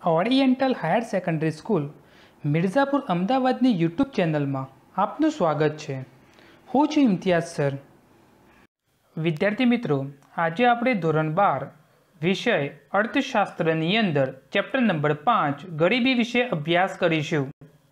Oriental higher secondary school Mirzapur અમદાવાદની YouTube ચેનલમાં આપનું સ્વાગત છે। હું છું ઇમ્તિયાઝ સર। વિદ્યાર્થી મિત્રો, આજે આપણે ધોરણ 12 વિષય અર્થશાસ્ત્રની અંદર ચેપ્ટર નંબર 5 ગરીબી વિશે અભ્યાસ કરીશું।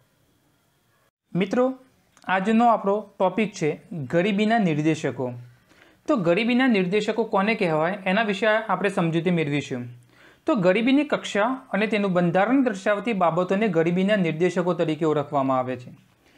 મિત્રો, આજનો આપણો ટોપિક છે ગરીબીના નિર્દેશકો। તો ગરીબીના નિર્દેશકો કોને કહેવાય એના વિશે આપણે સમજૂતી મેળવીશું। તો ગરીબીની કક્ષા અને તેનું બંધારણ દર્શાવતી બાબતોને ગરીબીના નિર્દેશકો તરીકે ઓળખવામાં આવે છે।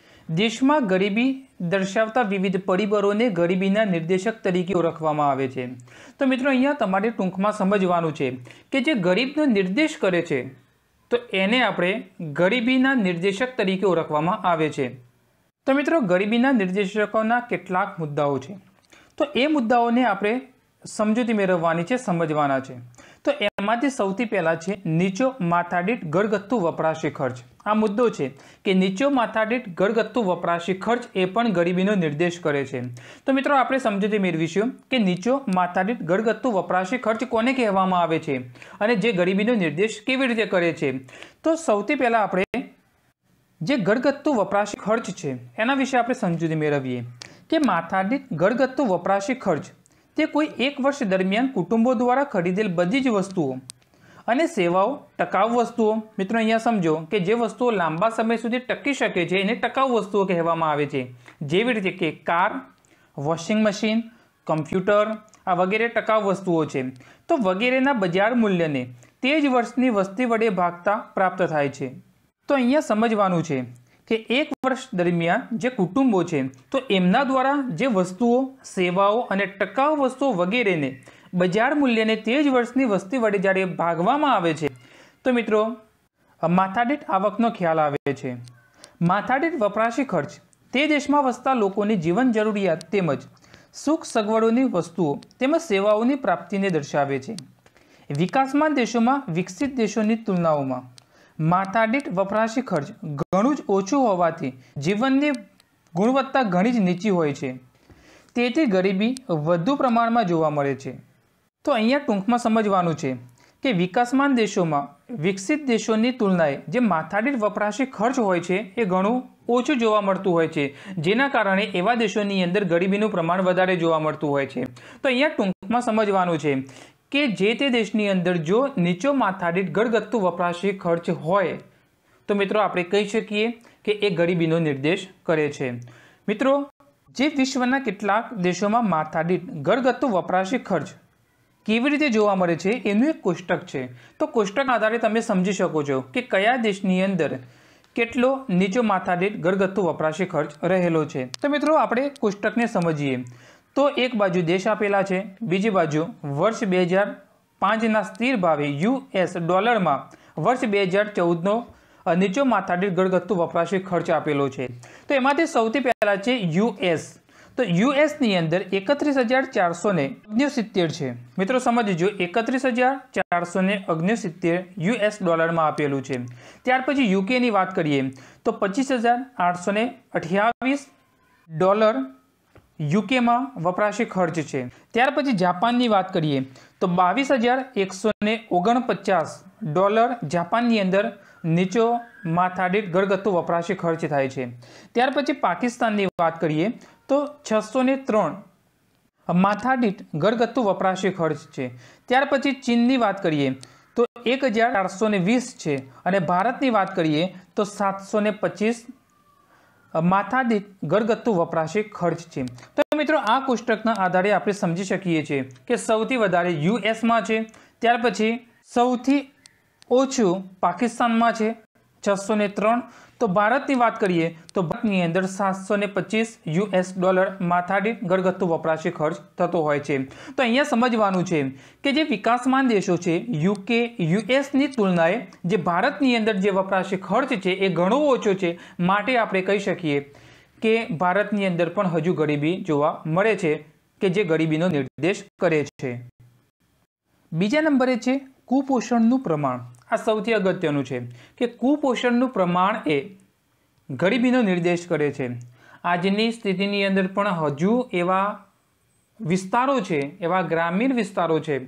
દેશમાં ગરીબી દર્શાવતા વિવિધ પરિબળોને ગરીબીના નિર્દેશક તરીકે ઓળખવામાં આવે છે। તો મિત્રો, અહીંયા તમારે ટૂંકમાં સમજવાનું છે કે જે ગરીબનો નિર્દેશ કરે છે તો એને આપણે ગરીબીના નિર્દેશક તરીકે ઓળખવામાં આવે છે। તો મિત્રો, ગરીબીના નિર્દેશકોના કેટલાક મુદ્દાઓ છે, તો એ મુદ્દાઓને આપણે સમજૂતી મેળવવાની છે, સમજવાના છે। તો એમાંથી સૌથી પહેલાં છે નીચો માથાદીઠ ઘરગથ્થુ વપરાશી ખર્ચ। આ મુદ્દો છે કે નીચો માથાદીઠ ઘરગથ્થુ વપરાશી ખર્ચ એ પણ ગરીબીનો નિર્દેશ કરે છે। તો મિત્રો, આપણે સમજૂતી મેળવીશું કે નીચો માથાદીઠ ઘરગથ્થુ વપરાશી ખર્ચ કોને કહેવામાં આવે છે અને જે ગરીબીનો નિર્દેશ કેવી રીતે કરે છે। તો સૌથી પહેલાં આપણે જે ઘરગથ્થુ વપરાશી ખર્ચ છે એના વિશે આપણે સમજૂતી મેળવીએ કે માથાદીઠ ઘરગથ્થુ વપરાશી ખર્ચ તે કોઈ એક વર્ષ દરમિયાન કુટુંબો દ્વારા ખરીદેલ બધી જ વસ્તુઓ અને સેવાઓ ટકાઉ વસ્તુઓ, મિત્રો અહીંયા સમજો કે જે વસ્તુઓ લાંબા સમય સુધી ટકી શકે છે એને ટકાઉ વસ્તુઓ કહેવામાં આવે છે। જેવી રીતે કે કાર, વોશિંગ મશીન, કમ્પ્યુટર આ વગેરે ટકાઉ વસ્તુઓ છે। તો વગેરેના બજાર મૂલ્યને તે જ વર્ષની વસ્તી વડે ભાગતા પ્રાપ્ત થાય છે। તો અહીંયા સમજવાનું છે કે એક વર્ષ દરમિયાન જે કુટુંબો છે તો એમના દ્વારા જે વસ્તુઓ, સેવાઓ અને ટકાઉ વસ્તુઓ વગેરેને બજાર મૂલ્યને તે જ વર્ષની વસ્તી વડે જ્યારે ભાગવામાં આવે છે તો મિત્રો માથાદીઠ આવકનો ખ્યાલ આવે છે। માથાદીઠ વપરાશી ખર્ચ તે દેશમાં વસતા લોકોની જીવન જરૂરિયાત તેમજ સુખ સગવડોની વસ્તુઓ તેમજ સેવાઓની પ્રાપ્તિને દર્શાવે છે। વિકાસમાન દેશોમાં વિકસિત દેશોની તુલનાઓમાં માથાદીઠ વપરાશી ખર્ચ ઘણું જ ઓછું હોવાથી જીવનની ગુણવત્તા ઘણી જ નીચી હોય છે, તેથી ગરીબી વધુ પ્રમાણમાં જોવા મળે છે। તો અહીંયા ટૂંકમાં સમજવાનું છે કે વિકાસમાન દેશોમાં વિકસિત દેશોની તુલનાએ જે માથાદીઠ વપરાશી ખર્ચ હોય છે એ ઘણું ઓછું જોવા મળતું હોય છે, જેના કારણે એવા દેશોની અંદર ગરીબીનું પ્રમાણ વધારે જોવા મળતું હોય છે। તો અહીંયા ટૂંકમાં સમજવાનું છે કે જે તે દેશની અંદર જો નીચો માથાદીઠ ઘરગથ્થુ વપરાશી ખર્ચ હોય તો મિત્રો આપણે કહી શકીએ કે એ ગરીબીનો નિર્દેશ કરે છે। મિત્રો, જે વિશ્વના કેટલાક દેશોમાં માથાદીઠ ઘરગથ્થુ વપરાશી ખર્ચ કેવી રીતે જોવા મળે છે એનું એક કોષ્ટક છે। તો કોષ્ટકના આધારે તમે સમજી શકો છો કે કયા દેશની અંદર કેટલો નીચો માથાદીઠ ઘરગથ્થુ વપરાશી ખર્ચ રહેલો છે। તો મિત્રો, આપણે કોષ્ટકને સમજીએ તો એક બાજુ દેશ આપેલા છે, બીજી બાજુ વર્ષ 2005ના સ્થિર ભાવે US ડોલરમાં વર્ષ 2014નો નીચો માથાદીઠ ઘરગથ્થુ વપરાશી ખર્ચ આપેલો છે। તો એમાંથી સૌથી પહેલા છે US। તો યુએસની અંદર 31,469 છે। મિત્રો સમજજો, 31,469 US ડોલરમાં આપેલું છે। ત્યાર પછી યુકેની વાત કરીએ તો 25,828 ડોલર યુકેમાં વપરાશી ખર્ચ છે। ત્યાર પછી જાપાનની વાત કરીએ તો 22,149 ડોલર જાપાનની અંદર નીચો માથાદીઠ ઘરગથ્થુ વપરાશી ખર્ચ થાય છે। ત્યાર પછી પાકિસ્તાનની વાત કરીએ તો 603 માથાદીઠ ઘરગથ્થુ વપરાશી ખર્ચ છે। ત્યાર પછી ચીનની વાત કરીએ તો 1,420 છે અને ભારતની વાત કરીએ તો 725 માથાદીઠ ઘરગથ્થુ વપરાશી ખર્ચ છે। તો મિત્રો, આ કોષ્ટકના આધારે આપણે સમજી શકીએ છીએ કે સૌથી વધારે યુએસમાં છે, ત્યાર પછી સૌથી ઓછું પાકિસ્તાનમાં છે 603। તો ભારતની વાત કરીએ તો ભારતની અંદર 725 US ડોલર માથાદીઠ ઘરગથ્થુ વપરાશી ખર્ચ થતો હોય છે। તો અહીંયા સમજવાનું છે કે જે વિકાસમાન દેશો છે UK, USની તુલનાએ જે ભારતની અંદર જે વપરાશી ખર્ચ છે એ ઘણો ઓછો છે, માટે આપણે કહી શકીએ કે ભારતની અંદર પણ હજુ ગરીબી જોવા મળે છે કે જે ગરીબીનો નિર્દેશ કરે છે। બીજા નંબરે છે કુપોષણનું પ્રમાણ। આ સૌથી અગત્યનું છે કે કુપોષણનું પ્રમાણ એ ગરીબીનો નિર્દેશ કરે છે। આજની સ્થિતિની અંદર પણ હજુ એવા વિસ્તારો છે, એવા ગ્રામીણ વિસ્તારો છે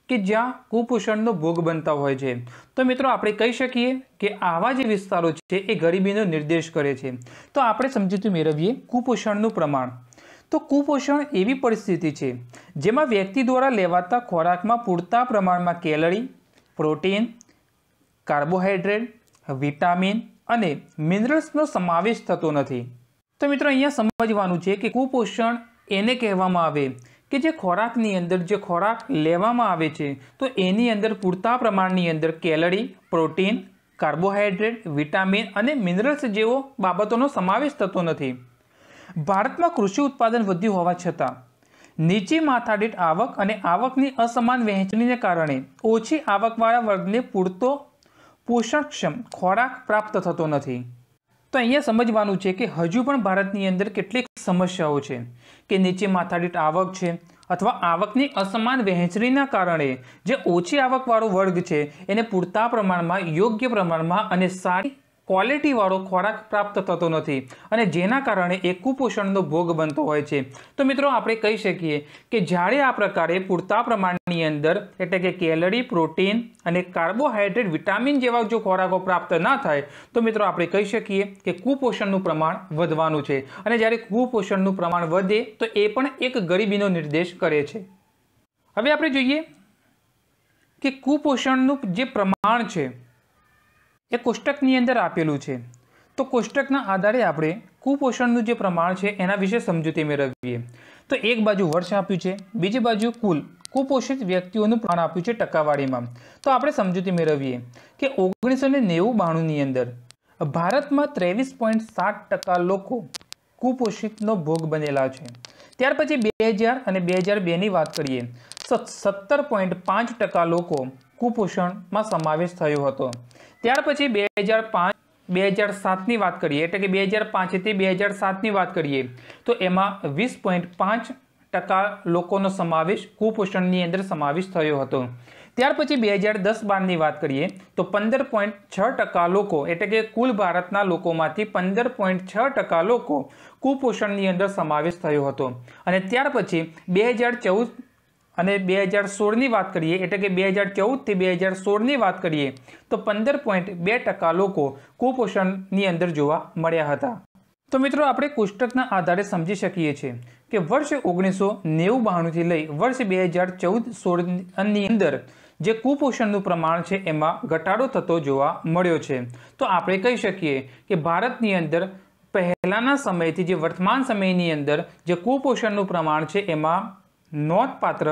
કે જ્યાં કુપોષણનો ભોગ બનતા હોય છે। તો મિત્રો આપણે કહી શકીએ કે આવા જે વિસ્તારો છે એ ગરીબીનો નિર્દેશ કરે છે। તો આપણે સમજૂતી મેળવીએ કુપોષણનું પ્રમાણ। તો કુપોષણ એવી પરિસ્થિતિ છે જેમાં વ્યક્તિ દ્વારા લેવાતા ખોરાકમાં પૂરતા પ્રમાણમાં કેલરી, પ્રોટીન, કાર્બોહાઈડ્રેટ, વિટામિન અને મિનરલ્સનો સમાવેશ થતો નથી। તો મિત્રો અહીંયા સમજવાનું છે કે કુપોષણ એને કહેવામાં આવે કે જે ખોરાકની અંદર જે ખોરાક લેવામાં આવે છે તો એની અંદર પૂરતા પ્રમાણની અંદર કેલરી, પ્રોટીન, કાર્બોહાઈડ્રેટ, વિટામિન અને મિનરલ્સ જેવો બાબતોનો સમાવેશ થતો નથી। ભારતમાં કૃષિ ઉત્પાદન વધ્યું હોવા છતાં નીચી માથાદીઠ આવક અને આવકની અસમાન વહેંચણીને કારણે ઓછી આવકવાળા વર્ગને પૂરતો પોષણક્ષમ ખોરાક પ્રાપ્ત થતો નથી। તો અહીંયા સમજવાનું છે કે હજુ પણ ભારતની અંદર કેટલીક સમસ્યાઓ છે કે નીચે માથાદીઠ આવક છે અથવા આવકની અસમાન વહેંચણીના કારણે જે ઓછી આવકવાળો વર્ગ છે એને પૂરતા પ્રમાણમાં, યોગ્ય પ્રમાણમાં અને સારી ક્વોલિટીવાળો ખોરાક પ્રાપ્ત થતો નથી અને જેના કારણે એ કુપોષણનો ભોગ બનતો હોય છે। તો મિત્રો આપણે કહી શકીએ કે જ્યારે આ પ્રકારે પૂરતા પ્રમાણની અંદર એટલે કે કેલરી, પ્રોટીન અને કાર્બોહાઈડ્રેટ, વિટામિન જેવા જો ખોરાકો પ્રાપ્ત ના થાય તો મિત્રો આપણે કહી શકીએ કે કુપોષણનું પ્રમાણ વધવાનું છે અને જ્યારે કુપોષણનું પ્રમાણ વધે તો એ પણ એક ગરીબીનો નિર્દેશ કરે છે। હવે આપણે જોઈએ કે કુપોષણનું જે પ્રમાણ છે એ કોષ્ટકની અંદર આપેલું છે। તો કોષ્ટકના આધારે આપણે કુપોષણનું જે પ્રમાણ છે એના વિશે સમજૂતી મેળવીએ। તો એક બાજુ વર્ષ આપ્યું છે, બીજી બાજુ કુલ કુપોષિત વ્યક્તિઓનું પ્રમાણ આપ્યું છે ટકાવારીમાં। તો આપણે સમજૂતી મેળવીએ કે 1990-92ની અંદર ભારતમાં 23.7% લોકો કુપોષિતનો ભોગ બનેલા છે। ત્યાર પછી 2000 અને 2002ની વાત કરીએ તો 17.5% લોકો કુપોષણમાં સમાવેશ થયો હતો। ત્યાર પછી 2005-2007ની વાત કરીએ એટલે કે 2005થી 2007ની વાત કરીએ તો એમાં 20.5% લોકોનો સમાવેશ કુપોષણની અંદર સમાવેશ થયો હતો। ત્યાર પછી 2010-12ની વાત કરીએ તો 15.6% લોકો એટલે કે કુલ ભારતના લોકોમાંથી 15.6% લોકો કુપોષણની અંદર સમાવેશ થયો હતો અને ત્યાર પછી 2014 અને 2016ની વાત કરીએ એટલે કે 2014થી 2016ની વાત કરીએ તો 15.2% લોકો કુપોષણની અંદર જોવા મળ્યા હતા। તો મિત્રો આપણે કોષ્ટકના આધારે સમજી શકીએ છીએ કે વર્ષ 1990-92થી લઈ વર્ષ 2014-16ની અંદર જે કુપોષણનું પ્રમાણ છે એમાં ઘટાડો થતો જોવા મળ્યો છે। તો આપણે કહી શકીએ કે ભારતની અંદર પહેલાના સમયથી જે વર્તમાન સમયની અંદર જે કુપોષણનું પ્રમાણ છે એમાં નોંધપાત્ર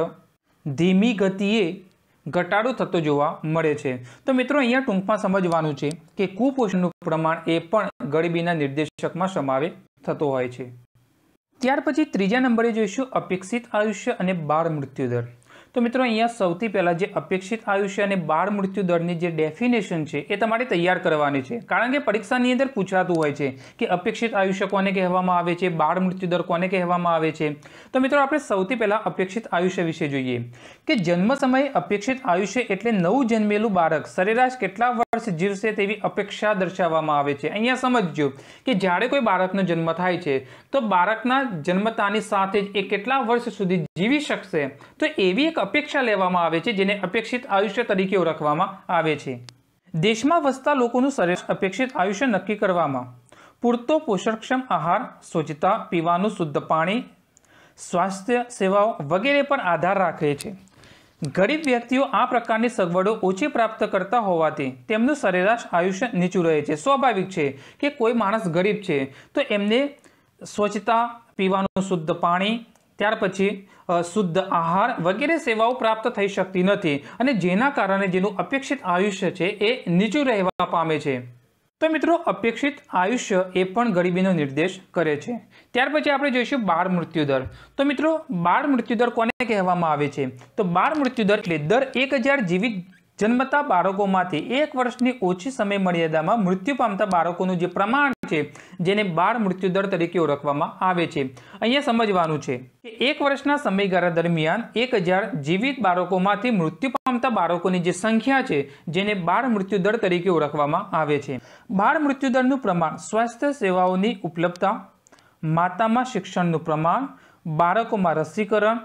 ધીમી ગતિએ ઘટાડો થતો જોવા મળે છે। તો મિત્રો અહીંયા ટૂંકમાં સમજવાનું છે કે કુપોષણનું પ્રમાણ એ પણ ગરીબીના નિર્દેશકમાં સમાવેશ થતો હોય છે। ત્યાર પછી ત્રીજા નંબરે જોઈશું અપેક્ષિત આયુષ્ય અને બાળ મૃત્યુ દર। તો મિત્રો અહીંયા સૌથી પહેલાં જે અપેક્ષિત આયુષ્ય અને બાળ મૃત્યુ દરની જે ડેફિનેશન છે એ તમારે તૈયાર કરવાની છે કારણ કે પરીક્ષાની અંદર પૂછાતું હોય છે કે અપેક્ષિત આયુષ્ય કોને કહેવામાં આવે છે, બાળ મૃત્યુ દર કોને કહેવામાં આવે છે। તો મિત્રો આપણે સૌથી પહેલાં અપેક્ષિત આયુષ્ય વિશે જોઈએ કે જન્મ સમયે અપેક્ષિત આયુષ્ય એટલે નવું જન્મેલું બાળક સરેરાશ કેટલા વર્ષ જીવશે તેવી અપેક્ષા દર્શાવવામાં આવે છે। અહીંયા સમજજો કે જ્યારે કોઈ બાળકનો જન્મ થાય છે તો બાળકના જન્મતાની સાથે જ એ કેટલા વર્ષ સુધી જીવી શકશે તો એવી એક અપેક્ષા લેવામાં આવે છે જેને અપેક્ષિત આયુષ્ય તરીકે ઓળખવામાં આવે છે। દેશમાં વસતા લોકોનું સરેરાશ અપેક્ષિત આયુષ્ય નક્કી કરવામાં પૂરતો પોષણક્ષમ આહાર, સ્વચ્છતા, પીવાનું શુદ્ધ પાણી, સ્વાસ્થ્ય સેવાઓ વગેરે પર આધાર રાખે છે। ગરીબ વ્યક્તિઓ આ પ્રકારની સગવડો ઓછી પ્રાપ્ત કરતા હોવાથી તેમનું સરેરાશ આયુષ્ય નીચું રહે છે। સ્વાભાવિક છે કે કોઈ માણસ ગરીબ છે તો એમને સ્વચ્છતા, પીવાનું શુદ્ધ પાણી, ત્યાર પછી શુદ્ધ આહાર વગેરે સેવાઓ પ્રાપ્ત થઈ શકતી નથી અને જેના કારણે જેનું અપેક્ષિત આયુષ્ય છે એ નીચું રહેવા પામે છે। તો મિત્રો અપેક્ષિત આયુષ્ય એ પણ ગરીબીનો નિર્દેશ કરે છે। ત્યાર પછી આપણે જોઈશું બાળ મૃત્યુ દર। તો મિત્રો બાળ મૃત્યુ દર કોને કહેવામાં આવે છે તો બાળ મૃત્યુ દર એટલે દર 1000 જીવિત જન્મતા બાળકોમાંથી 1 વર્ષની ઓછી સમય મર્યાદામાં મૃત્યુ પામતા બાળકોનું જે પ્રમાણ છે જેને બાળ મૃત્યુ દર તરીકે ઓળખવામાં આવે છે। અહીંયા સમજવાનું છે કે 1 વર્ષના સમયગાળા દરમિયાન 1000 જીવિત બાળકોમાંથી મૃત્યુ પામતા બાળકોની જે સંખ્યા છે જેને બાળ મૃત્યુ દર તરીકે ઓળખવામાં આવે છે। બાળ મૃત્યુ દરનું પ્રમાણ સ્વાસ્થ્ય સેવાઓની ઉપલબ્ધતા, માતામાં શિક્ષણનું પ્રમાણ, બાળકોમાં રસીકરણ,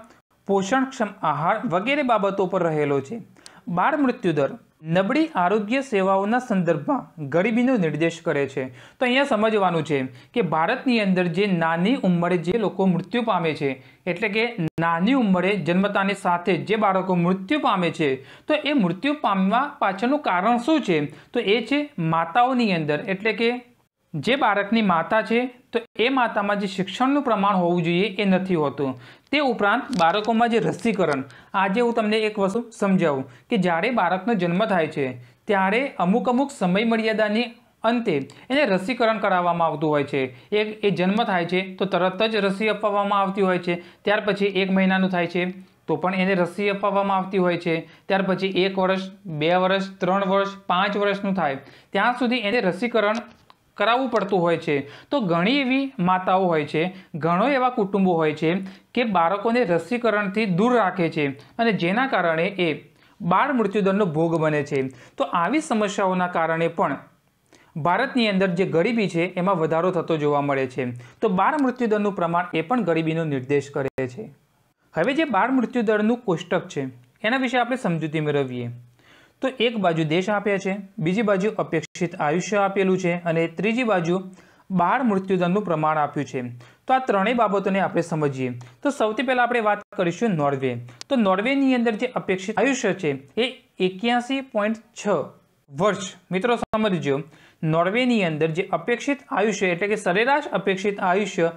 પોષણક્ષમ આહાર વગેરે બાબતો પર રહેલો છે। બાળ મૃત્યુદર નબળી આરોગ્ય સેવાઓના સંદર્ભમાં ગરીબીનો નિર્દેશ કરે છે। તો અહીંયા સમજવાનું છે કે ભારતની અંદર જે નાની ઉંમરે જે લોકો મૃત્યુ પામે છે, એટલે કે નાની ઉંમરે જન્મતાની સાથે જે બાળકો મૃત્યુ પામે છે, તો એ મૃત્યુ પામવા પાછળનું કારણ શું છે? તો એ છે માતાઓની અંદર, એટલે કે જે બાળકની માતા છે તો એ માતામાં જે શિક્ષણનું પ્રમાણ હોવું જોઈએ એ નથી હોતું। તે ઉપરાંત બાળકોમાં જે રસીકરણ, આજે હું તમને એક વસ્તુ સમજાવું કે જ્યારે બાળકનો જન્મ થાય છે ત્યારે અમુક સમય મર્યાદાની અંતે એને રસીકરણ કરાવવામાં આવતું હોય છે। એ જન્મ થાય છે તો તરત જ રસી અપાવવામાં આવતી હોય છે, ત્યાર પછી 1 મહિનાનું થાય છે તો પણ એને રસી અપાવવામાં આવતી હોય છે, ત્યાર પછી 1 વર્ષ, 2 વર્ષ, 3 વર્ષ, 5 વર્ષનું થાય ત્યાં સુધી એને રસીકરણ કરાવવું પડતું હોય છે। તો ઘણી એવી માતાઓ હોય છે, ઘણો એવા કુટુંબો હોય છે કે બાળકોને રસીકરણથી દૂર રાખે છે અને જેના કારણે એ બાળ મૃત્યુદરનો ભોગ બને છે। તો આવી સમસ્યાઓના કારણે પણ ભારતની અંદર જે ગરીબી છે એમાં વધારો થતો જોવા મળે છે। તો બાળ મૃત્યુદરનું પ્રમાણ એ પણ ગરીબીનો નિર્દેશ કરે છે। હવે જે બાળ મૃત્યુદરનું કોષ્ટક છે એના વિશે આપણે સમજૂતી મેળવીએ। તો એક બાજુ દેશ આપ્યા છે, બીજી બાજુ અપેક્ષિત આયુષ્ય આપેલું છે અને ત્રીજી બાજુ બાળ મૃત્યુદરનું પ્રમાણ આપ્યું છે। તો આ ત્રણેય બાબતોને આપણે સમજીએ। તો સૌથી પહેલાં આપણે વાત કરીશું નોર્વે। તો નોર્વેની અંદર જે અપેક્ષિત આયુષ્ય છે એ 81.6 વર્ષ। મિત્રો સમજજો, નોર્વેની અંદર જે અપેક્ષિત આયુષ્ય એટલે કે સરેરાશ અપેક્ષિત આયુષ્ય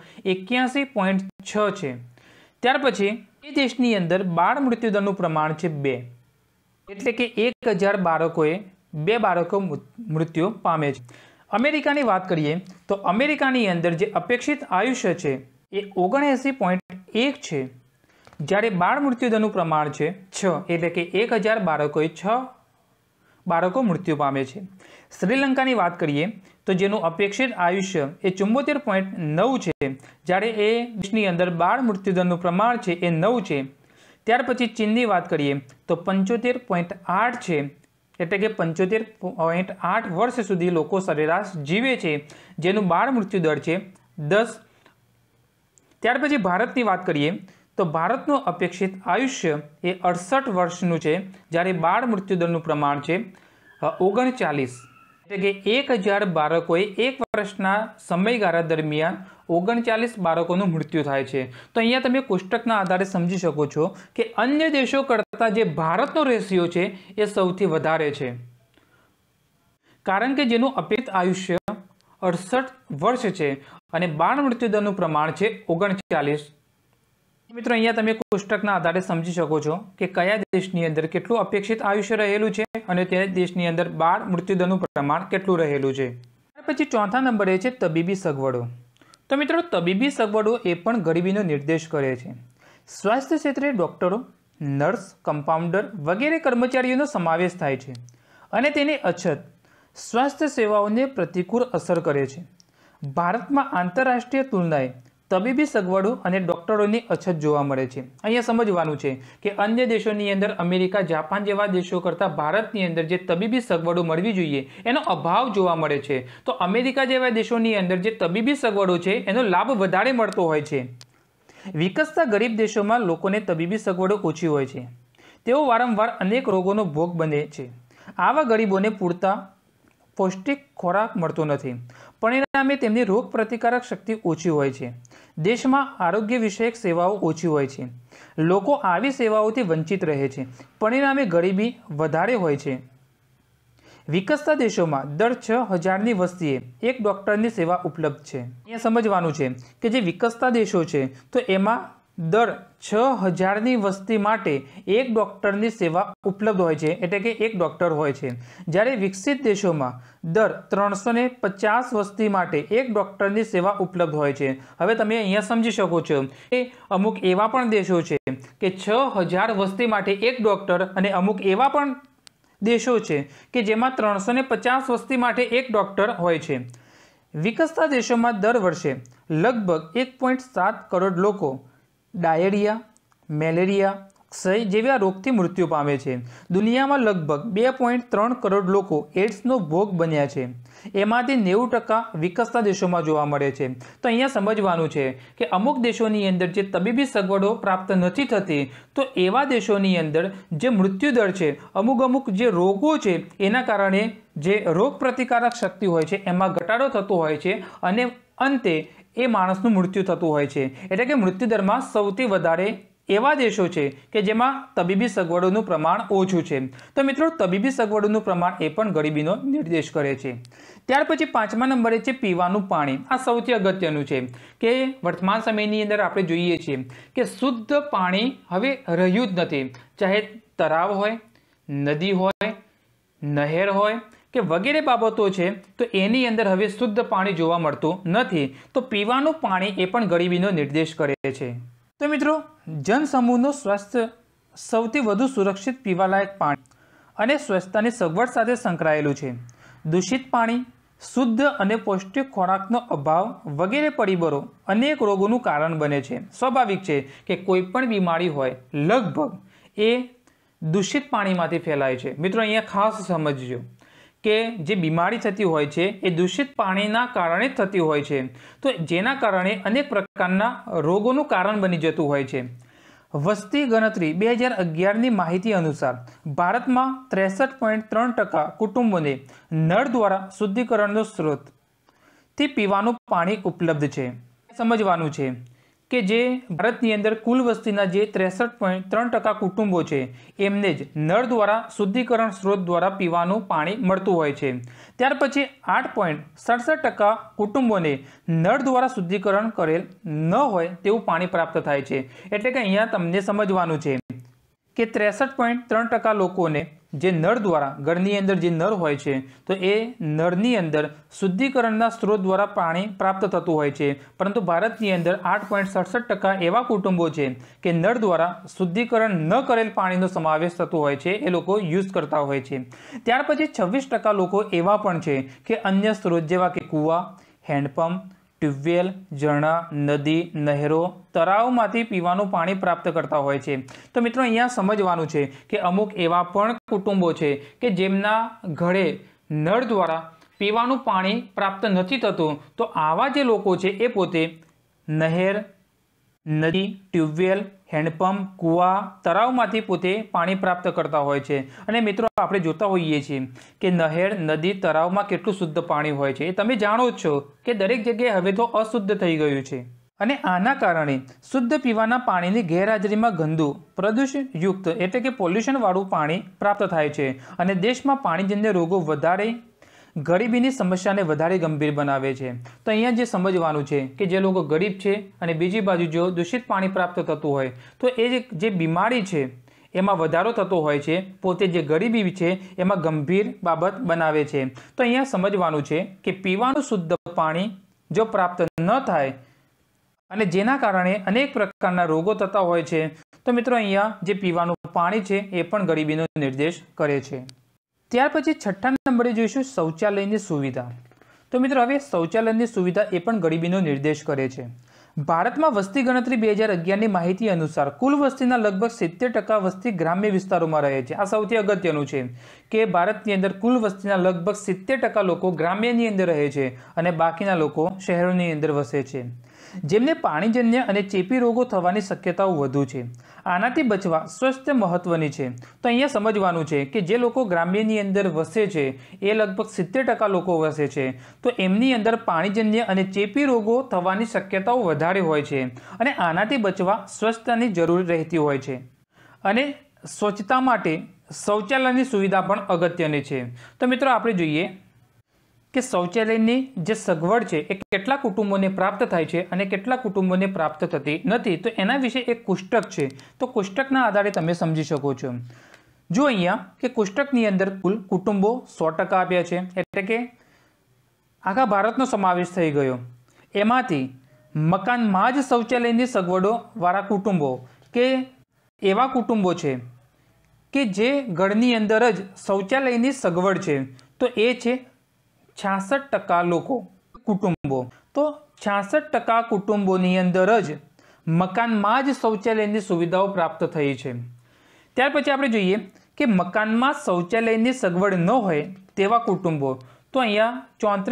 81.6 છે। ત્યાર પછી એ દેશની અંદર બાળ મૃત્યુદરનું પ્રમાણ છે 2, એટલે કે 1000 બાળકોએ 2 બાળકો મૃત્યુ પામે છે। અમેરિકાની વાત કરીએ તો અમેરિકાની અંદર જે અપેક્ષિત આયુષ્ય છે એ 79.1 છે, જ્યારે બાળ મૃત્યુદરનું પ્રમાણ છે 6, એટલે કે 1000 બાળકોએ 6 બાળકો મૃત્યુ પામે છે। શ્રીલંકાની વાત કરીએ તો જેનું અપેક્ષિત આયુષ્ય એ 74.9 છે, જ્યારે એ દેશની અંદર બાળ મૃત્યુદરનું પ્રમાણ છે એ 9 છે। ત્યાર પછી ચીનની વાત કરીએ તો 75.8 છે, એટલે કે 75.8 વર્ષ સુધી લોકો સરેરાશ જીવે છે, જેનું બાળ મૃત્યુદર છે 10। ત્યાર પછી ભારતની વાત કરીએ તો ભારતનું અપેક્ષિત આયુષ્ય એ 68 વર્ષનું છે, જ્યારે બાળ મૃત્યુદરનું પ્રમાણ છે 39, એટલે કે 1000 બાળકોએ 1 વર્ષના સમયગાળા દરમિયાન 39 બાળકોનું મૃત્યુ થાય છે। તો અહીંયા તમે કોષ્ટકના આધારે સમજી શકો છો કે અન્ય દેશો કરતાં જે ભારતનો રેશિયો છે એ સૌથી વધારે છે, કારણ કે જેનું અપેક્ષિત આયુષ્ય 68 વર્ષ છે અને બાળ મૃત્યુદરનું પ્રમાણ છે 39। મિત્રો અહીંયા તમે કોષ્ટકના આધારે સમજી શકો છો કે કયા દેશની અંદર કેટલું અપેક્ષિત આયુષ્ય રહેલું છે અને તે દેશની અંદર બાળ મૃત્યુદરનું પ્રમાણ કેટલું રહેલું છે। ત્યાર પછી ચોથા નંબરે છે તબીબી સગવડો। તો મિત્રો તબીબી સગવડો એ પણ ગરીબીનો નિર્દેશ કરે છે। સ્વાસ્થ્ય ક્ષેત્રે ડૉક્ટરો, નર્સ, કમ્પાઉન્ડર વગેરે કર્મચારીઓનો સમાવેશ થાય છે અને તેની અછત સ્વાસ્થ્ય સેવાઓને પ્રતિકૂળ અસર કરે છે। ભારતમાં આંતરરાષ્ટ્રીય તુલનાએ તબીબી સગવડો અને ડૉક્ટરોની અછત જોવા મળે છે। અહીંયા સમજવાનું છે કે અન્ય દેશોની અંદર અમેરિકા, જાપાન જેવા દેશો કરતાં ભારતની અંદર જે તબીબી સગવડો મળવી જોઈએ એનો અભાવ જોવા મળે છે। તો અમેરિકા જેવા દેશોની અંદર જે તબીબી સગવડો છે એનો લાભ વધારે મળતો હોય છે। વિકસતા ગરીબ દેશોમાં લોકોને તબીબી સગવડો ઓછી હોય છે, તેઓ વારંવાર અનેક રોગોનો ભોગ બને છે। આવા ગરીબોને પૂરતા પૌષ્ટિક ખોરાક મળતો નથી, પરિણામે તેમની રોગ પ્રતિકારક શક્તિ ઓછી હોય છે। દેશમાં આરોગ્ય વિષયક સેવાઓ ઓછી હોય છે, લોકો આવી સેવાઓથી વંચિત રહે છે, પરિણામે ગરીબી વધારે હોય છે। વિકસતા દેશોમાં દર 6000ની વસ્તીએ એક ડૉક્ટરની સેવા ઉપલબ્ધ છે। અહીંયા સમજવાનું છે કે જે વિકસતા દેશો છે તો એમાં દર 6000ની વસ્તી માટે એક ડૉક્ટરની સેવા ઉપલબ્ધ હોય છે, એટલે કે એક ડૉક્ટર હોય છે, જ્યારે વિકસિત દેશોમાં દર 350 વસ્તી માટે એક ડૉક્ટરની સેવા ઉપલબ્ધ હોય છે। હવે તમે અહીંયા સમજી શકો છો કે અમુક એવા પણ દેશો છે કે 6000 વસ્તી માટે એક ડૉક્ટર અને અમુક એવા પણ દેશો છે કે જેમાં 350 વસ્તી માટે એક ડૉક્ટર હોય છે। વિકસતા દેશોમાં દર વર્ષે લગભગ 1.7 કરોડ લોકો ડાયેરિયા, મેલેરિયા, ક્ષય જેવા રોગથી મૃત્યુ પામે છે। દુનિયામાં લગભગ 2.3 કરોડ લોકો એડ્સનો ભોગ બન્યા છે। એમાંથી 90% વિકસતા દેશોમાં જોવા મળે છે। તો અહીંયા સમજવાનું છે કે અમુક દેશોની અંદર જે તબીબી સગવડો પ્રાપ્ત નથી થતી, તો એવા દેશોની અંદર જે મૃત્યુદર છે, અમુક જે રોગો છે એના કારણે જે રોગ પ્રતિકારક શક્તિ હોય છે એમાં ઘટાડો થતો હોય છે અને અંતે એ માણસનું મૃત્યુ થતું હોય છે। એટલે કે મૃત્યુદરમાં સૌથી વધારે એવા દેશો છે કે જેમાં તબીબી સગવડોનું પ્રમાણ ઓછું છે। તો મિત્રો, તબીબી સગવડોનું પ્રમાણ એ પણ ગરીબીનો નિર્દેશ કરે છે। ત્યાર પછી 5મા નંબરે છે પીવાનું પાણી। આ સૌથી અગત્યનું છે કે વર્તમાન સમયની અંદર આપણે જોઈએ છીએ કે શુદ્ધ પાણી હવે રહ્યું જ નથી। ચાહે તળાવ હોય, નદી હોય, નહેર હોય કે વગેરે બાબતો છે, તો એની અંદર હવે શુદ્ધ પાણી જોવા મળતું નથી। તો પીવાનું પાણી એ પણ ગરીબીનો નિર્દેશ કરે છે। તો મિત્રો, જનસમૂહનું સ્વાસ્થ્ય સૌથી વધુ સુરક્ષિત પીવાલાયક પાણી અને સ્વચ્છતાની સગવડ સાથે સંકળાયેલું છે। દૂષિત પાણી, શુદ્ધ અને પૌષ્ટિક ખોરાકનો અભાવ વગેરે પરિબળો અનેક રોગોનું કારણ બને છે। સ્વાભાવિક છે કે કોઈ પણ બીમારી હોય લગભગ એ દૂષિત પાણીમાંથી ફેલાય છે। મિત્રો, અહીંયા ખાસ સમજજો કે જે બીમારી થતી હોય છે એ દૂષિત પાણીના કારણે જ થતી હોય છે, તો જેના કારણે અનેક પ્રકારના રોગોનું કારણ બની જતું હોય છે। વસ્તી ગણતરી 2011ની માહિતી અનુસાર ભારતમાં 63.3% કુટુંબોને નળ દ્વારા શુદ્ધિકરણનો સ્ત્રોતથી પીવાનું પાણી ઉપલબ્ધ છે। સમજવાનું છે કે જે ભારતની અંદર કુલ વસ્તીના જે 63.3% કુટુંબો છે એમને જ નળ દ્વારા શુદ્ધિકરણ સ્ત્રોત દ્વારા પીવાનું પાણી મળતું હોય છે। ત્યાર પછી 8.67% કુટુંબોને નળ દ્વારા શુદ્ધિકરણ કરેલ ન હોય તેવું પાણી પ્રાપ્ત થાય છે। એટલે કે અહીંયા તમને સમજવાનું છે કે 63.3% લોકોને જે નળ દ્વારા ઘરની અંદર જે નળ હોય છે તો એ નળની અંદર શુદ્ધિકરણના સ્ત્રોત દ્વારા પાણી પ્રાપ્ત થતું હોય છે, પરંતુ ભારતની અંદર 8.67% એવા કુટુંબો છે કે નળ દ્વારા શુદ્ધિકરણ ન કરેલ પાણીનો સમાવેશ થતો હોય છે, એ લોકો યુઝ કરતા હોય છે। ત્યાર પછી 26% લોકો એવા પણ છે કે અન્ય સ્ત્રોત જેવા કે કૂવા, હેન્ડપંપ, ટ્યુબવેલ, ઝરણા, નદી, નહેરો, તળાવમાંથી પીવાનું પાણી પ્રાપ્ત કરતા હોય છે। તો મિત્રો, અહીંયા સમજવાનું છે કે અમુક એવા પણ કુટુંબો છે કે જેમના ઘરે નળ દ્વારા પીવાનું પાણી પ્રાપ્ત નથી થતું, તો આવા જે લોકો છે એ પોતે નહેર, નદી, ટ્યુબવેલ, હેન્ડપંપ, કૂવા, તળાવમાંથી પોતે પાણી પ્રાપ્ત કરતા હોય છે। અને મિત્રો, આપણે જોતા હોઈએ છીએ કે નહેર, નદી, તળાવમાં કેટલું શુદ્ધ પાણી હોય છે એ તમે જાણો જ છો કે દરેક જગ્યાએ હવે તો અશુદ્ધ થઈ ગયું છે। અને આના કારણે શુદ્ધ પીવાના પાણીની ગેરહાજરીમાં ગંદુ, પ્રદૂષણયુક્ત એટલે કે પોલ્યુશનવાળું પાણી પ્રાપ્ત થાય છે અને દેશમાં પાણીજન્ય રોગો વધારે ગરીબીની સમસ્યાને વધારે ગંભીર બનાવે છે। તો અહીંયા જે સમજવાનું છે કે જે લોકો ગરીબ છે અને બીજી બાજુ જો દૂષિત પાણી પ્રાપ્ત થતું હોય તો એ જે બીમારી છે એમાં વધારો થતો હોય છે, પોતે જે ગરીબી છે એમાં ગંભીર બાબત બનાવે છે। તો અહીંયા સમજવાનું છે કે પીવાનું શુદ્ધ પાણી જો પ્રાપ્ત ન થાય અને જેના કારણે અનેક પ્રકારના રોગો થતા હોય છે, તો મિત્રો અહીંયા જે પીવાનું પાણી છે એ પણ ગરીબીનો નિર્દેશ કરે છે। ત્યાર પછી 6ઠ્ઠા નંબરે જોઈશું શૌચાલયની સુવિધા। તો મિત્રો, હવે શૌચાલયની સુવિધા એ પણ ગરીબીનો નિર્દેશ કરે છે। ભારતમાં વસ્તી ગણતરી 2011ની માહિતી અનુસાર કુલ વસ્તીના લગભગ 70% વસ્તી ગ્રામ્ય વિસ્તારોમાં રહે છે। આ સૌથી અગત્યનું છે કે ભારતની અંદર કુલ વસ્તીના લગભગ 70% લોકો ગ્રામ્યની અંદર રહે છે અને બાકીના લોકો શહેરોની અંદર વસે છે, જેમને પાણીજન્ય અને ચેપી રોગો થવાની શક્યતાઓ વધુ છે। આનાથી બચવા સ્વાસ્થ્ય મહત્વની છે। તો અહીંયા સમજવાનું છે કે જે લોકો ગ્રામ્યની અંદર વસે છે એ લગભગ 70% લોકો વસે છે, તો એમની અંદર પાણીજન્ય અને ચેપી રોગો થવાની શક્યતાઓ વધારે હોય છે અને આનાથી બચવા સ્વચ્છતાની જરૂર રહેતી હોય છે। અને સ્વચ્છતા માટે શૌચાલયની સુવિધા પણ અગત્યની છે। તો મિત્રો, આપણે જોઈએ કે શૌચાલયની જે સગવડ છે એ કેટલા કુટુંબોને પ્રાપ્ત થાય છે અને કેટલા કુટુંબોને પ્રાપ્ત થતી નથી, તો એના વિશે એક કોષ્ટક છે, તો કોષ્ટકના આધારે તમે સમજી શકો છો। જો અહીંયા કે કોષ્ટકની અંદર કુલ કુટુંબો 100% આપ્યા છે, એટલે કે આખા ભારતનો સમાવેશ થઈ ગયો। એમાંથી મકાનમાં જ શૌચાલયની સગવડો વાળા કુટુંબો કે એવા કુટુંબો છે કે જે ઘરની અંદર જ શૌચાલયની સગવડ છે, તો એ છે 66% લોકો કુટુંબો। તો 66% કુટુંબોની અંદર જ મકાનમાં જ શૌચાલયની સુવિધાઓ પ્રાપ્ત થઈ છે। ત્યાર પછી આપણે જોઈએ કે મકાનમાં શૌચાલયની સગવડ ન હોય તેવા કુટુંબો, તો અહીંયા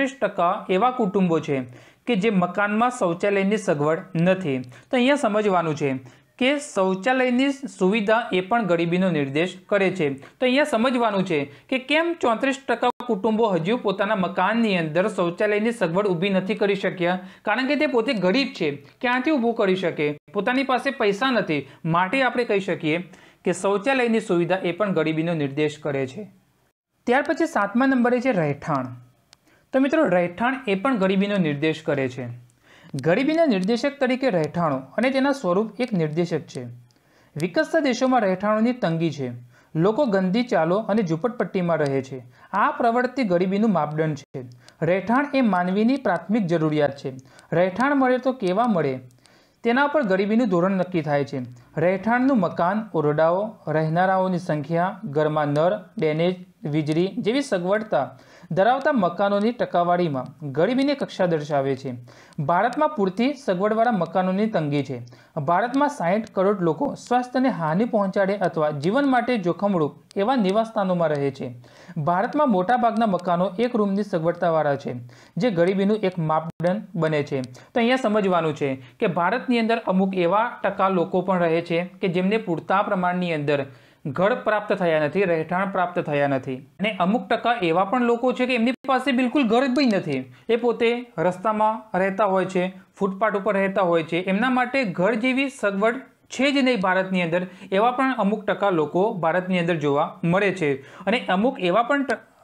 34% એવા કુટુંબો છે કે જે મકાનમાં શૌચાલયની સગવડ નથી. તો અહીંયા સમજવાનું છે કે શૌચાલયની સુવિધા એ પણ ગરીબીનો નિર્દેશ કરે છે. તો અહીંયા સમજવાનું છે કે કેમ 34% કુટુંબો હજુ પોતાના મકાનની અંદર શૌચાલયની સગવડ ઊભી નથી કરી શક્યા, કારણ કે તે પોતે ગરીબ છે. ક્યાંથી ઊભું કરી શકે? પોતાની પાસે પૈસા નથી. માટે આપણે કહી શકીએ કે શૌચાલયની સુવિધા એ પણ ગરીબીનો નિર્દેશ કરે છે. ત્યાર પછી 7મા નંબરે છે રહેઠાણ. તો મિત્રો રહેઠાણ એ પણ ગરીબીનો નિર્દેશ કરે છે. ગરીબીના નિર્દેશક તરીકે રહેઠાણો અને તેના સ્વરૂપ એક નિર્દેશક છે. વિકસતા દેશોમાં રહેઠાણોની તંગી છે. લોકો ગંદી ચાલો અને ઝૂંપડપટ્ટીમાં રહે છે. આ પ્રવૃત્તિ ગરીબીનું માપદંડ છે. રહેઠાણ એ માનવીની પ્રાથમિક જરૂરિયાત છે. રહેઠાણ મળે તો કેવા મળે તેના પર ગરીબીનું ધોરણ નક્કી થાય છે. રહેઠાણનું મકાન, ઓરડાઓ, રહેનારાઓની સંખ્યા, ઘરમાં નળ, ડ્રેનેજ, વીજળી જેવી સગવડતા ધરાવતા મકાનોની ટકાવારીમાં ગરીબીની કક્ષા દર્શાવે છે. ભારતમાં પૂરતી સગવડવાળા મકાનોની તંગી છે. ભારતમાં 60 કરોડ લોકો સ્વાસ્થ્યને હાનિ પહોંચાડે અથવા જીવન માટે જોખમરૂપ એવા નિવાસસ્થાનોમાં રહે છે. ભારતમાં મોટાભાગના મકાનો એક રૂમની સગવડતાવાળા છે, જે ગરીબીનું એક માપદંડ બને છે. તો અહીંયા સમજવાનું છે કે ભારતની અંદર અમુક એવા ટકા લોકો પણ રહે છે કે જેમને પૂરતા પ્રમાણની અંદર ઘર પ્રાપ્ત થયા નથી, રહેઠાણ પ્રાપ્ત થયા નથી. અને અમુક ટકા એવા પણ લોકો છે કે એમની પાસે બિલકુલ ઘર બી નથી. એ પોતે રસ્તામાં રહેતા હોય છે, ફૂટપાથ ઉપર રહેતા હોય છે. એમના માટે ઘર જેવી સગવડ છે જ નહીં ભારતની અંદર. એવા પણ અમુક ટકા લોકો ભારતની અંદર જોવા મળે છે. અને અમુક એવા પણ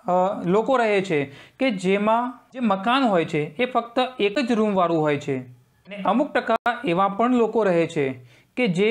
લોકો રહે છે કે જેમાં જે મકાન હોય છે એ ફક્ત એક જ રૂમવાળું હોય છે. અને અમુક ટકા એવા પણ લોકો રહે છે કે જે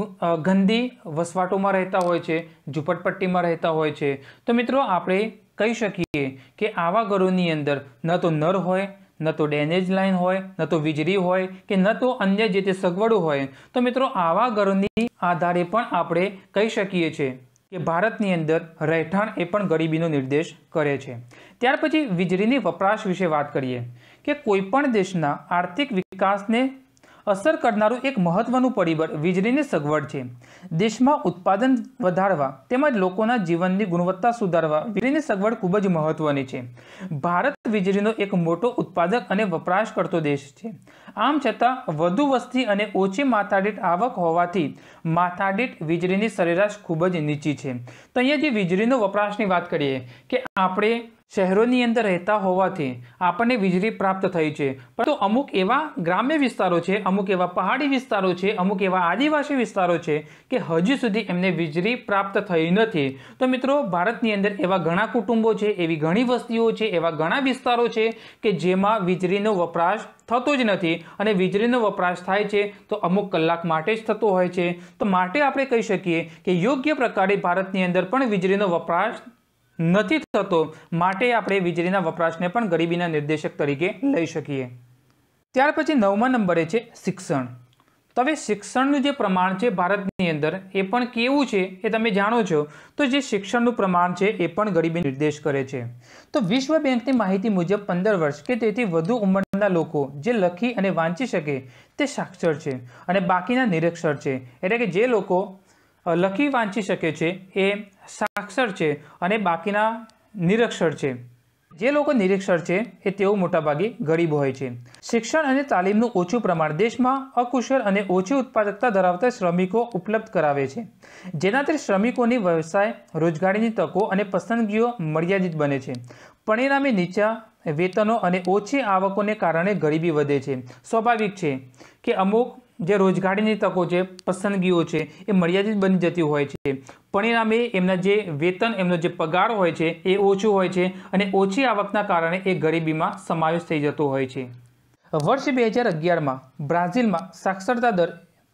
ગંદી વસવાટોમાં રહેતા હોય છે, ઝૂંપડપટ્ટીમાં રહેતા હોય છે. તો મિત્રો આપણે કહી શકીએ કે આવા ઘરોની અંદર ન તો નળ હોય, ન તો ડ્રેનેજ લાઇન હોય, ન તો વીજળી હોય કે ન તો અન્ય જે તે સગવડો હોય. તો મિત્રો આવા ઘરોની આધારે પણ આપણે કહી શકીએ છીએ કે ભારતની અંદર રહેઠાણ એ પણ ગરીબીનો નિર્દેશ કરે છે. ત્યાર પછી વીજળીની વપરાશ વિશે વાત કરીએ કે કોઈપણ દેશના આર્થિક વિકાસને અસર કરનારું એક મહત્વનું પરિબળ વીજળીની સગવડ છે. દેશમાં ઉત્પાદન વધારવા તેમજ લોકોના જીવનની ગુણવત્તા સુધારવા વીજળીની સગવડ ખૂબ જ મહત્વની છે. ભારત વીજળીનો એક મોટો ઉત્પાદક અને વપરાશ કરતો દેશ છે. આમ છતાં વધુ વસ્તી અને ઓછી માથાદીઠ આવક હોવાથી માથાદીઠ વીજળીની સરેરાશ ખૂબ જ નીચી છે. તો અહીંયા જે વીજળીનો વપરાશની વાત કરીએ કે આપણે શહેરોની અંદર રહેતા હોવાથી આપણને વીજળી પ્રાપ્ત થઈ છે, પરંતુ અમુક એવા ગ્રામ્ય વિસ્તારો છે, અમુક એવા પહાડી વિસ્તારો છે, અમુક એવા આદિવાસી વિસ્તારો છે કે હજુ સુધી એમને વીજળી પ્રાપ્ત થઈ નથી. તો મિત્રો ભારતની અંદર એવા ઘણા કુટુંબો છે, એવી ઘણી વસ્તીઓ છે, એવા ઘણા વિસ્તારો છે કે જેમાં વીજળીનો વપરાશ થતો જ નથી. અને વીજળીનો વપરાશ થાય છે તો અમુક કલાક માટે જ થતો હોય છે. તો માટે આપણે કહી શકીએ કે યોગ્ય પ્રકારે ભારતની અંદર પણ વીજળીનો વપરાશ નથી થતો. માટે આપણે વીજળીના વપરાશને પણ ગરીબીના નિર્દેશક તરીકે લઈ શકીએ. ત્યાર પછી 9મા નંબરે છે શિક્ષણ. તો હવે શિક્ષણનું જે પ્રમાણ છે ભારતની અંદર એ પણ કેવું છે એ તમે જાણો છો. તો જે શિક્ષણનું પ્રમાણ છે એ પણ ગરીબી નિર્દેશ કરે છે. તો વિશ્વ બેંકની માહિતી મુજબ 15 વર્ષ કે તેથી વધુ ઉંમરના લોકો જે લખી અને વાંચી શકે તે સાક્ષર છે અને બાકીના નિરક્ષર છે. એટલે કે જે લોકો લખી વાંચી શકે છે એ સાક્ષર છે અને બાકીના નિરક્ષર છે. જે લોકો નિરક્ષર છે એ તેઓ મોટાભાગે ગરીબ હોય છે. શિક્ષણ અને તાલીમનું ઓછું પ્રમાણ દેશમાં અકુશળ અને ઓછી ઉત્પાદકતા ધરાવતા શ્રમિકો ઉપલબ્ધ કરાવે છે, જેનાથી શ્રમિકોની વ્યવસાય, રોજગારીની તકો અને પસંદગીઓ મર્યાદિત બને છે. પરિણામે નીચા વેતનો અને ઓછી આવકોને કારણે ગરીબી વધે છે. સ્વાભાવિક છે કે અમુક જે રોજગારીની તકો છે, પસંદગીઓ છે એ મર્યાદિત બની જતી હોય છે. પરિણામે એમના જે વેતન, એમનો જે પગાર હોય છે એ ઓછું હોય છે અને ઓછી આવકના કારણે એ ગરીબીમાં સમાવેશ થઈ જતો હોય છે. વર્ષ 2011માં બ્રાઝિલમાં સાક્ષરતા દર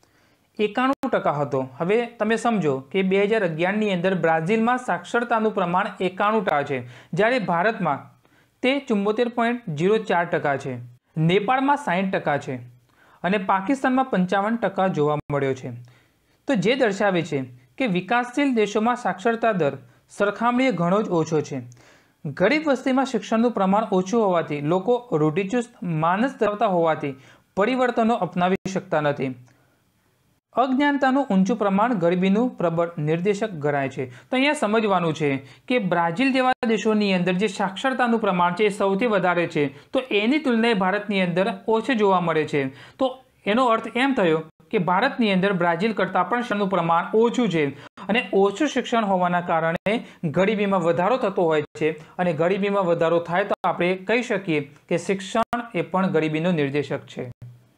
91% હતો. હવે તમે સમજો કે 2011ની અંદર બ્રાઝિલમાં સાક્ષરતાનું પ્રમાણ 91% છે, જ્યારે ભારતમાં તે 74.04% છે. નેપાળમાં 60% છે અને પાકિસ્તાનમાં 55% જોવા મળ્યો છે. તો જે દર્શાવે છે કે વિકાસશીલ દેશોમાં સાક્ષરતા દર સરખામણીએ ઘણો જ ઓછો છે. ગરીબ વસ્તીમાં શિક્ષણનું પ્રમાણ ઓછું હોવાથી લોકો રૂઢિચુસ્ત માનસ ધરાવતા હોવાથી પરિવર્તનો અપનાવી શકતા નથી. અજ્ઞાનતાનું ઊંચું પ્રમાણ ગરીબીનું પ્રબળ નિર્દેશક ગણાય છે। તો અહીંયા સમજવાનું છે કે બ્રાઝિલ જેવા દેશોની અંદર જે સાક્ષરતાનું પ્રમાણ છે એ સૌથી વધારે છે, તો એની તુલનાએ ભારતની અંદર ઓછું જોવા મળે છે। તો એનો અર્થ એમ થયો કે ભારતની અંદર બ્રાઝિલ કરતાં પણ શિક્ષણનું પ્રમાણ ઓછું છે અને ઓછું શિક્ષણ હોવાના કારણે ગરીબીમાં વધારો થતો હોય છે અને ગરીબીમાં વધારો થાય તો આપણે કહી શકીએ કે શિક્ષણ એ પણ ગરીબીનો નિર્દેશક છે।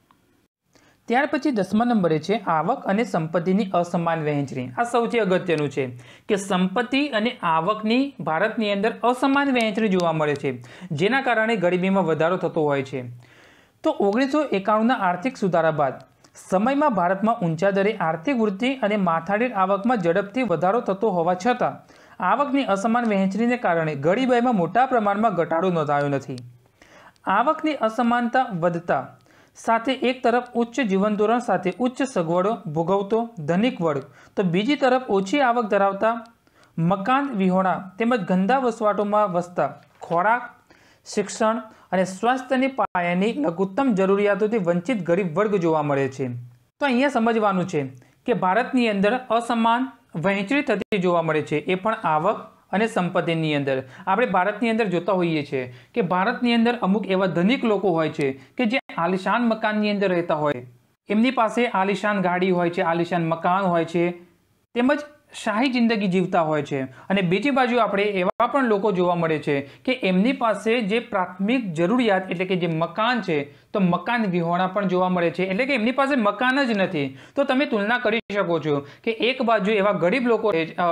ત્યાર પછી 10મા નંબરે છે આવક અને સંપત્તિની અસમાન વહેંચણી। આ સૌથી અગત્યનું છે કે સંપત્તિ અને આવકની ભારતની અંદર અસમાન વહેંચણી જોવા મળે છે, જેના કારણે ગરીબીમાં વધારો થતો હોય છે। તો 1991ના આર્થિક સુધારા બાદ સમયમાં ભારતમાં ઊંચા દરે આર્થિક વૃદ્ધિ અને માથાદીઠ આવકમાં ઝડપથી વધારો થતો હોવા છતાં આવકની અસમાન વહેંચણીને કારણે ગરીબાઈમાં મોટા પ્રમાણમાં ઘટાડો નોંધાયો નથી। આવકની અસમાનતા વધતા સાથે એક તરફ ઉચ્ચ જીવન ધોરણ સાથે ઉચ્ચ સગવડો ભોગવતો ધનિક વર્ગ, તો બીજી તરફ ઓછી આવક ધરાવતા મકાન વિહોણા તેમજ ગંદા વસવાટોમાં વસતા ખોરાક, શિક્ષણ અને સ્વાસ્થ્યની પાયાની લઘુત્તમ જરૂરિયાતોથી વંચિત ગરીબ વર્ગ જોવા મળે છે। તો અહીંયા સમજવાનું છે કે ભારતની અંદર અસમાન વહેંચણી થતી જોવા મળે છે, એ પણ આવક અને સંપત્તિની અંદર। આપણે ભારતની અંદર જોતા હોઈએ છીએ કે ભારતની અંદર અમુક એવા ધનિક લોકો હોય છે કે જે આલિશાન મકાનની અંદર રહેતા હોય, એમની પાસે આલિશાન ગાડી હોય છે, આલિશાન મકાન હોય છે, તેમજ શાહી જિંદગી જીવતા હોય છે। અને બીજી બાજુ આપણે એવા પણ લોકો જોવા મળે છે કે એમની પાસે જે પ્રાથમિક જરૂરિયાત એટલે કે જે મકાન છે તો મકાન વિહોણા પણ જોવા મળે છે, એટલે કે એમની પાસે મકાન જ નથી। તો તમે તુલના કરી શકો છો કે એક બાજુ એવા ગરીબ લોકો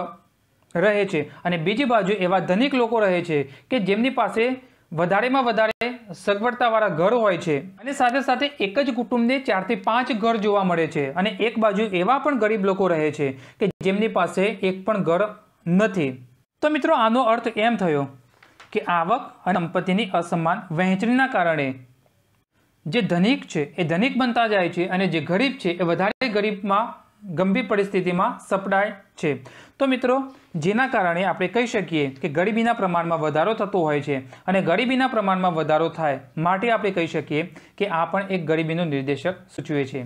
રહે છે અને બીજી બાજુ એવા ધનિક લોકો રહે છે કે જેમની પાસે વધારેમાં વધારે સગવડતાવાળા ઘર હોય છે અને સાથે સાથે એક જ કુટુંબને 4 થી 5 ઘર જોવા મળે છે, અને એક બાજુ એવા પણ ગરીબ લોકો રહે છે કે જેમની પાસે એક પણ ઘર નથી। તો મિત્રો આનો અર્થ એમ થયો કે આવક અને સંપત્તિની અસમાન વહેંચણીના કારણે જે ધનિક છે એ ધનિક બનતા જાય છે અને જે ગરીબ છે એ વધારે ગરીબમાં ગંભીર પરિસ્થિતિમાં સપડાય છે। તો મિત્રો જેના કારણે આપણે કહી શકીએ કે ગરીબીના પ્રમાણમાં વધારો થતો હોય છે અને ગરીબીના પ્રમાણમાં વધારો થાય માટે આપણે કહી શકીએ કે આ પણ એક ગરીબીનો નિર્દેશક સૂચવે છે।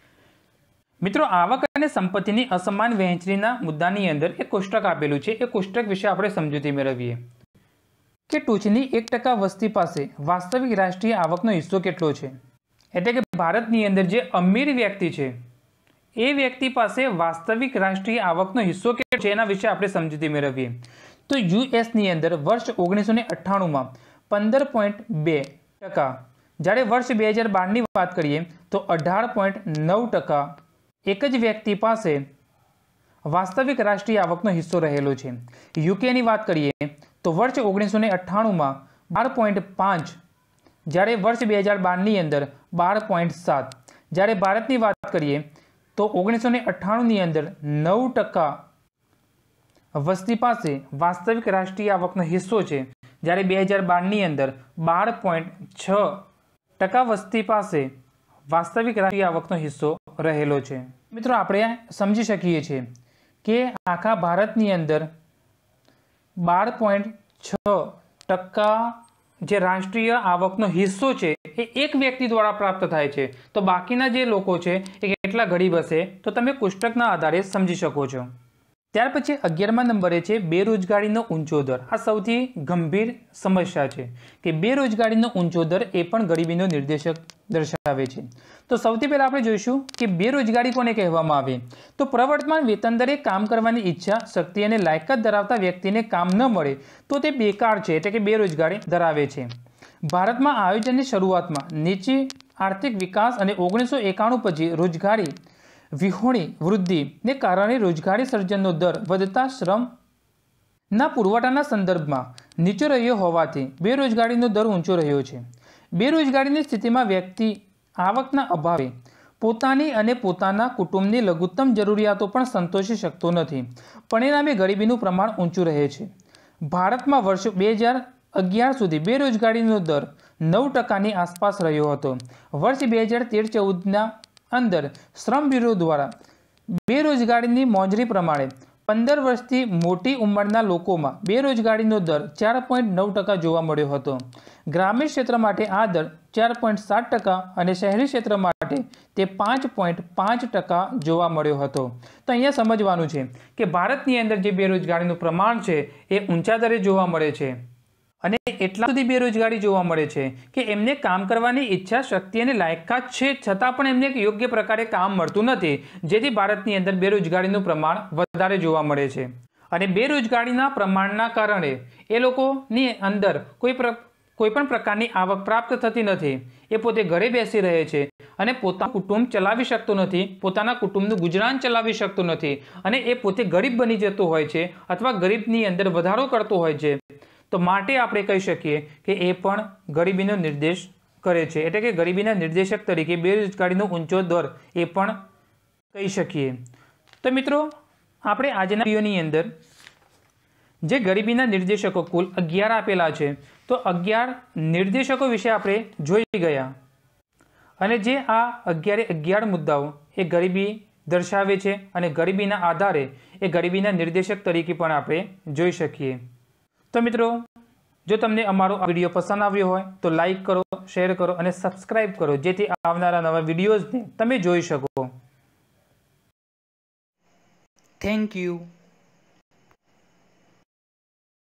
મિત્રો આવક અને સંપત્તિની અસમાન વહેંચણીના મુદ્દાની અંદર એક કોષ્ટક આપેલું છે, એ કોષ્ટક વિશે આપણે સમજૂતી મેળવીએ કે ટોચની 1% વસ્તી પાસે વાસ્તવિક રાષ્ટ્રીય આવકનો હિસ્સો કેટલો છે, એટલે કે ભારતની અંદર જે અમીર વ્યક્તિ છે એ વ્યક્તિ પાસે વાસ્તવિક રાષ્ટ્રીય આવકનો હિસ્સો કેટલો છે એના વિશે આપણે સમજૂતી મેળવીએ। તો યુએસની અંદર વર્ષ 1998માં 15.2%, જ્યારે વર્ષ 2012ની વાત કરીએ તો 18.9% એક જ વ્યક્તિ પાસે વાસ્તવિક રાષ્ટ્રીય આવકનો હિસ્સો રહેલો છે। યુકેની વાત કરીએ તો વર્ષ 1998માં 12.5%, જ્યારે વર્ષ 2012ની અંદર 12.7%, જ્યારે ભારતની વાત કરીએ તો 1998ની અંદર 9% વસ્તી પાસે વાસ્તવિક રાષ્ટ્રીય આવકનો હિસ્સો છે, જ્યારે 2012ની અંદર 12.6% વસ્તી પાસે વાસ્તવિક રાષ્ટ્રીય આવકનો હિસ્સો રહેલો છે। મિત્રો આપણે સમજી શકીએ છીએ કે આખા ભારતની અંદર 12.6% જે રાષ્ટ્રીય આવકનો હિસ્સો છે એ એક વ્યક્તિ દ્વારા પ્રાપ્ત થાય છે, તો બાકીના જે લોકો છે એ કેટલા ગરીબ હશે તો તમે કોષ્ટકના આધારે સમજી શકો છો। ત્યાર પછી 11મા નંબરે છે બેરોજગારીનો ઊંચો દર। આ સૌથી ગંભીર સમસ્યા છે કે બેરોજગારીનો ઊંચો દર એ પણ ગરીબીનો નિર્દેશક દર્શાવે છે। તો સૌથી પહેલા આપણે જોઈશું કે બેરોજગારી કોને કહેવામાં આવે, તો પ્રવર્તમાન વેતન દરે કામ કરવાની ઈચ્છા, શક્તિ અને લાયકાત ધરાવતા વ્યક્તિને કામ ન મળે તો તે બેકાર છે, એટલે કે બેરોજગારી ધરાવે છે। ભારતમાં આયોજનની શરૂઆતમાં નીચી આર્થિક વિકાસ અને 1991 પછી રોજગારી વિહોણી વૃદ્ધિને કારણે રોજગારી સર્જનનો દર વધતા શ્રમના પુરવઠાના સંદર્ભમાં નીચો રહ્યો હોવાથી બેરોજગારીનો દર ઊંચો રહ્યો છે। બેરોજગારીની સ્થિતિમાં વ્યક્તિ આવકના અભાવે પોતાની અને પોતાના કુટુંબની લઘુત્તમ જરૂરિયાતો પણ સંતોષી શકતો નથી, પરિણામે ગરીબીનું પ્રમાણ ઊંચું રહે છે। ભારતમાં વર્ષ 2011 સુધી બેરોજગારીનો દર 9%ની આસપાસ રહ્યો હતો। વર્ષ 2013-14ના અંદર શ્રમ બ્યુરો દ્વારા બેરોજગારીની મોંઘવારી પ્રમાણે 15 વર્ષથી મોટી ઉંમરના લોકોમાં બેરોજગારીનો દર 4.9% જોવા મળ્યો હતો। ગ્રામીણ ક્ષેત્ર માટે આ દર 4.7% અને શહેરી ક્ષેત્ર માટે તે 5.5% જોવા મળ્યો હતો। તો અહીંયા સમજવાનું છે કે ભારતની અંદર જે બેરોજગારીનું પ્રમાણ છે એ ઊંચા દરે જોવા મળે છે અને એટલા સુધી બેરોજગારી જોવા મળે છે કે એમને કામ કરવાની ઈચ્છા શક્તિ અને લાયકાત છે, છતાં પણ એમને યોગ્ય પ્રકારે કામ મળતું નથી, જેથી ભારતની અંદર બેરોજગારીનું પ્રમાણ વધારે જોવા મળે છે। અને બેરોજગારીના પ્રમાણના કારણે એ લોકોની અંદર કોઈ પણ પ્રકારની આવક પ્રાપ્ત થતી નથી। એ પોતે ઘરે બેસી રહે છે અને પોતાનું કુટુંબ ચલાવી શકતો નથી, પોતાના કુટુંબનું ગુજરાન ચલાવી શકતો નથી અને એ પોતે ગરીબ બની જતો હોય છે અથવા ગરીબની અંદર વધારો કરતો હોય છે। તો માટે આપણે કહી શકીએ કે એ પણ ગરીબીનો નિર્દેશ કરે છે, એટલે કે ગરીબીના નિર્દેશક તરીકે બેરોજગારીનો ઊંચો દર એ પણ કહી શકીએ। તો મિત્રો, આપણે આજના વિડીયોની અંદર જે ગરીબીના નિર્દેશકો કુલ 11 આપેલા છે, તો 11 નિર્દેશકો વિશે આપણે જોઈ ગયા અને જે આ 11 મુદ્દાઓ એ ગરીબી દર્શાવે છે અને ગરીબીના આધારે એ ગરીબીના નિર્દેશક તરીકે પણ આપણે જોઈ શકીએ। તો મિત્રો, જો તમને અમારો આ વિડીયો પસંદ આવ્યો હોય તો લાઈક કરો, શેર કરો અને સબસ્ક્રાઈબ કરો, જેથી આવનારા નવા વિડીયોઝને તમે જોઈ શકો। Thank you.